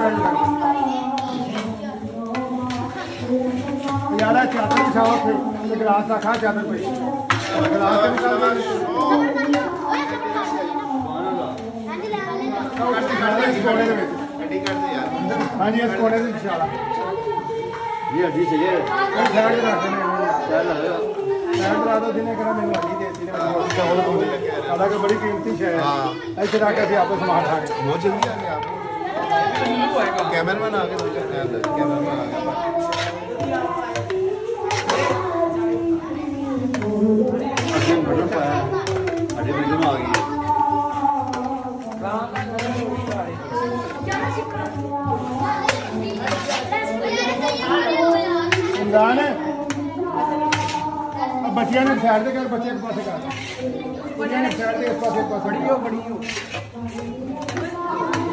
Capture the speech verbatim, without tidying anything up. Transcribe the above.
यार चादर बिछाओ फिर गिलास रखा चादर पे गिलास हाँ जी इस कोने से बिछा ये हड्डी चाहिए साइड ला दो जिन्हें करा मैंने हड्डी दे दी हालांकि बड़ी कीमती है ऐसे रख के आपस में हाथ बहुत जल्दी आ गया आप कैमरामैन आ गए कैमरामैन आ गया बटन पाया हड्डी बिल्कुल आ गई इमरान अब बच्चियां ने साइड से कर बच्चे के पास कर बच्चियां ने साइड से इस पास एक पास बड़ी हो बड़ी हो